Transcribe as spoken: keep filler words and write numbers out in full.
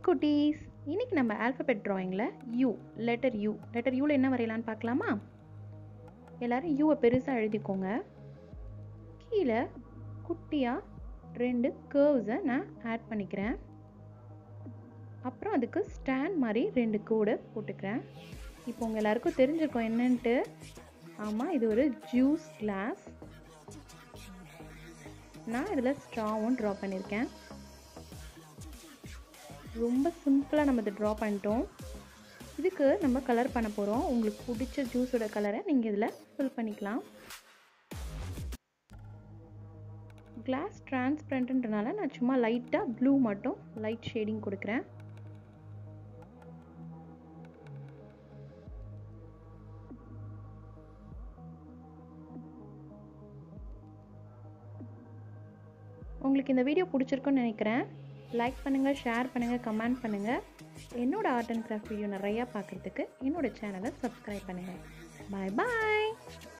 குட்டீஸ், இன்னைக்கு நம்ம ஆல்ஃபபெட் டிராயிங்கில் யூ லெட்டர் யூ லெட்டர் யூவில் என்ன வரையலான்னு பார்க்கலாமா? எல்லாரும் யூவை பெருசாக எழுதிக்கோங்க. கீழே குட்டியாக ரெண்டு கேர்வ்ஸை நான் ஆட் பண்ணிக்கிறேன். அப்புறம் அதுக்கு ஸ்டாண்ட் மாதிரி ரெண்டு கோடு போட்டுக்கிறேன். இப்போ உங்கள் எல்லாருக்கும் தெரிஞ்சிருக்கோம் என்னன்ட்டு. ஆமாம், இது ஒரு ஜூஸ் கிளாஸ். நான் இதில் ஸ்ட்ராவும் ட்ரா பண்ணியிருக்கேன். ரொம்ப சிம்பிளாக நம்ம இதை ட்ரா பண்ணிட்டோம். இதுக்கு நம்ம கலர் பண்ண போகிறோம். உங்களுக்கு பிடிச்ச ஜூஸோட கலரை நீங்கள் இதில் ஃபில் பண்ணிக்கலாம். கிளாஸ் டிரான்ஸ்பரண்ட்ன்றனால நான் சும்மா லைட்டாக ப்ளூ மட்டும் லைட் ஷேடிங் கொடுக்குறேன். உங்களுக்கு இந்த வீடியோ பிடிச்சிருக்குன்னு நினைக்கிறேன். லைக் பண்ணுங்கள், ஷேர் பண்ணுங்கள், கமெண்ட் பண்ணுங்கள். என்னோட ஆர்ட் அண்ட் கிராஃப்ட் வீடியோ நிறையா பார்க்குறதுக்கு என்னோட சேனலை சப்ஸ்கிரைப் பண்ணுங்கள். பாய் பாய்.